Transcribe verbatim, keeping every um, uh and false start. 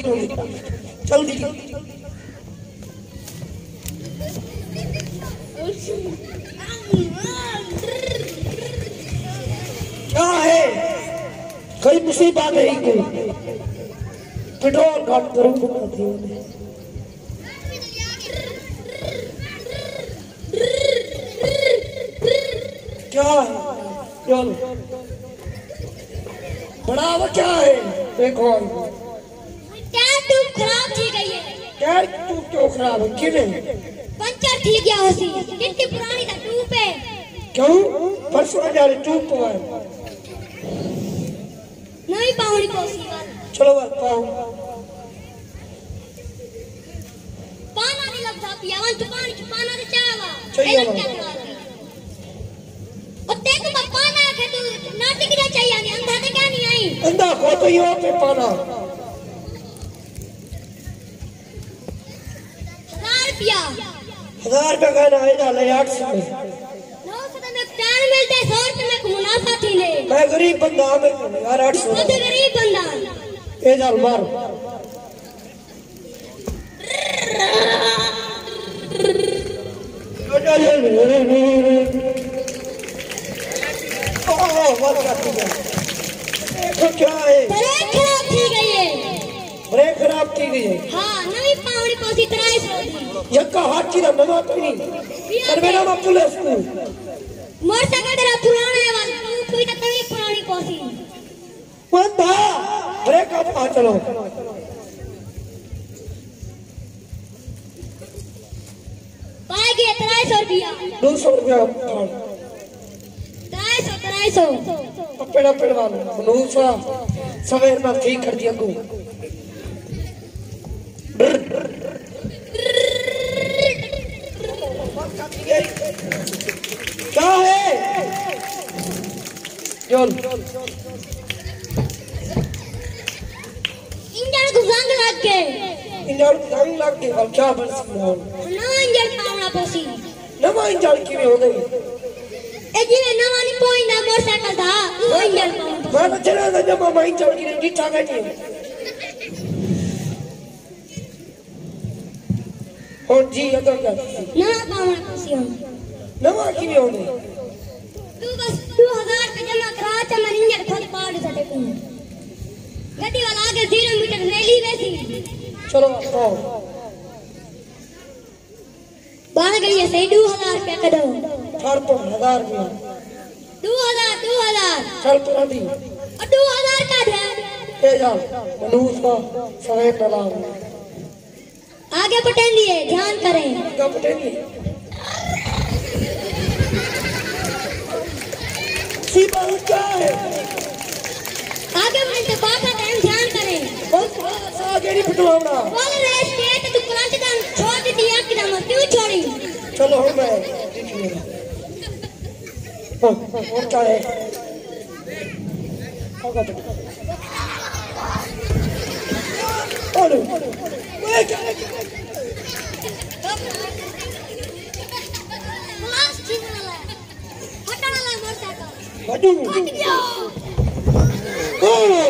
जल्दी क्या है कोई मुसीबत है कोई पेट्रोल घट करूँ क्या है चलो बढ़ावा क्या है देखो टायर ट्यूब खराब थी गई है। टायर ट्यूब क्यों खराब है किने पंचर थी गया होसी कितनी पुरानी था ट्यूब है क्यों परसों जा रहे ट्यूब तो है नहीं पाउनी कोसी चलो बात पाओ पाना नहीं लगता पियावन तो पानी की पाना से चावा चाहिए और देखो मैं पाना है तू नाटक क्या चाहिए नहीं अंधा तो क्या नहीं आई अंधा को तो यो पे पाना हजार रुपया हजार रुपया का ना है ले आठ सौ में नौ सौ में टायर मिलते सौ रुपये में मुनाफा थी ले मैं गरीब बंदा मैं यार आठ सौ तो गरीब बंदा ए जाल मार तो क्या है ब्रेक खराब थी गई है ब्रेक खराब की गई है हाँ नवी पावड़ी कोसी तराई सौ यक्का हाथ की ना नवा तो नहीं सरवेना में पुलिस को मोटरसाइकिल तेरा पुराना है वाला तू कोई तो तवी पुरानी कोसी बंदा ब्रेक आप आ चलो पाएगी तराई सौ रुपया दो सौ रुपया तराई सौ तराई सौ पेड़ा पेड़वा नूसा सवेर में ठीक कर दिया को क्या है चल इंजन को जंग लग के इंजन जंग लग के अब क्या बन सकता ना इंजन पावड़ा पोसी नवा इंजन की हो गई ए जी ने नवा नहीं पोई ना मोटरसाइकिल था वो इंजन पावड़ा मैं तो चला था जब मैं इंजन की नहीं था गई और जी ये तो क्या ना पावड़ा पोसी नवा की हो गई तू बस दो हजार पे जमा करा तो मैं इंजन खुद पाड़ सकते हूं गड्डी वाला आगे जीरो मीटर रैली वैसी चलो आओ बाहर गई है सही दो हजार रुपया का दो चार तो हजार रुपया दो हजार दो हजार चल तो अभी और दो हजार का दे ए जाओ मनूसा सवेर डला आगे पटन दिए ध्यान करें क्या पटेगी सी बात क्या है आगे बढ़ते बात का टाइम ध्यान करें बस आगे नहीं पटवाना बोल रहे थे तो तू क्रांति दान छोड़ दिया कि ना क्यों छोड़ी चलो हम मैं और क्या है होगा तो और मैं क्या क्लास ठीक वाला हटाना वाला मोटरसाइकिल बटू हट गया ओ